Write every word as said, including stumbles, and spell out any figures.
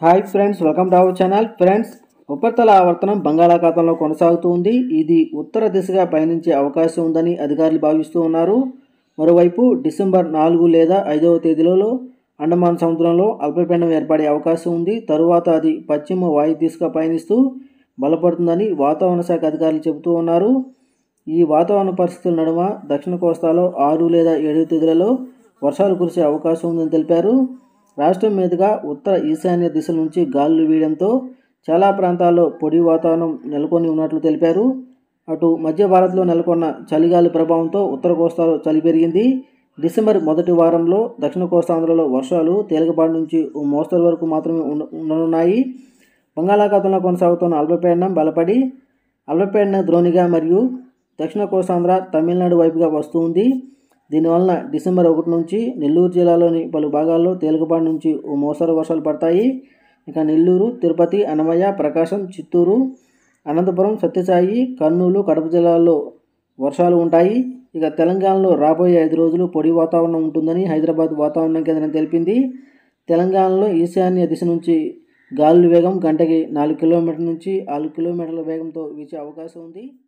Hi friends, welcome to our channel. Friends, ఉపరితల ఆవర్తనం బంగాళాఖాతంలో కొనసాగుతుంది. ఇది ఉత్తర దిశగా పయనించే అవకాశం ఉందని అధికారులు భావిస్తూ ఉన్నారు. మరోవైపు డిసెంబర్ నాలుగు లేదా ఐదవ తేదీలలో అండమాన్ సముద్రంలో అల్పపీడనం ఏర్పడే అవకాశం ఉంది. తరువాత అది పశ్చిమ వాయు దిశగా పయనిస్తూ బలపడుతుందని వాతావరణ శాఖ అధికారులు చెబుతూ ఉన్నారు. ఈ వాతావరణ పరిస్థితుల నడుమ దక్షిణ కోస్తాలో ఆరు లేదా ఏడవ తేదీలలో వర్షాలు కురిసే అవకాశం ఉందని తెలిపారు. రాష్ట్రం మీదుగా ఉత్తర ఈశాన్య దిశ నుంచి గాలులు వీయడంతో చాలా ప్రాంతాల్లో పొడి వాతావరణం నెలకొని ఉన్నట్లు తెలిపారు. అటు మధ్య భారత్లో నెలకొన్న చలిగాలి ప్రభావంతో ఉత్తర కోస్తాలో చలి పెరిగింది. డిసెంబర్ మొదటి వారంలో దక్షిణ కోస్తాంధ్రలో వర్షాలు తేలికపాటి నుంచి ఓ మోస్తరు వరకు మాత్రమే ఉండనున్నాయి. బంగాళాఖాతంలో కొనసాగుతున్న అల్పపీడనం బలపడి అల్పపీడన ద్రోణిగా మరియు దక్షిణ కోస్తాంధ్ర తమిళనాడు వైపుగా వస్తుంది. దీనివలన డిసెంబర్ ఒకటి నుంచి నెల్లూరు జిల్లాలోని పలు భాగాల్లో తేలికపాటి నుంచి ఓ మోస్తరు వర్షాలు పడతాయి. ఇక నెల్లూరు, తిరుపతి, అన్నమయ్య, ప్రకాశం, చిత్తూరు, అనంతపురం, సత్యసాయి, కర్నూలు, కడప జిల్లాల్లో వర్షాలు ఉంటాయి. ఇక తెలంగాణలో రాబోయే ఐదు రోజులు పొడి వాతావరణం ఉంటుందని హైదరాబాద్ వాతావరణ కేంద్రం తెలిపింది. తెలంగాణలో ఈశాన్య దిశ నుంచి గాలుల వేగం గంటకి నాలుగు కిలోమీటర్ల నుంచి ఆరు కిలోమీటర్ల వేగంతో వీచే అవకాశం ఉంది.